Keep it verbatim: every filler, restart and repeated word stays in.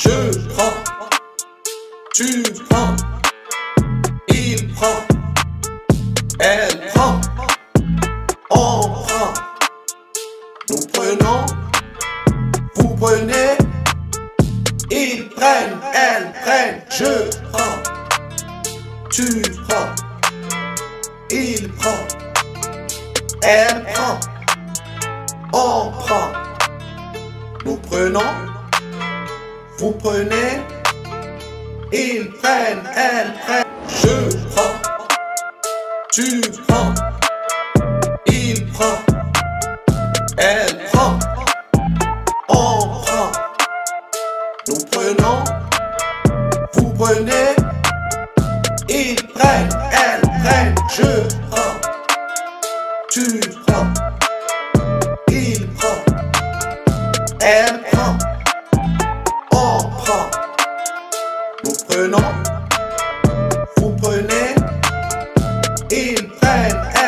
Je prends, tu prends, il prend, elle prend, on prend, nous prenons, vous prenez, ils prennent, elles prennent. Je prends, tu prends, il prend, elle prend, on prend, nous prenons, vous prenez, ils prennent, elles prennent. Je prends, tu prends, il prend, elle prend, on prend, nous prenons, vous prenez, ils prennent, elles prennent. Je prends, tu prends, il prend, elle prend, on prend, nous prenons, vous prenez, ils prennent.